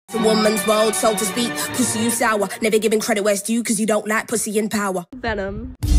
A woman's world, so to speak. Pussy, you sour. Never giving credit where it's due, cause you don't like pussy in power. Venom.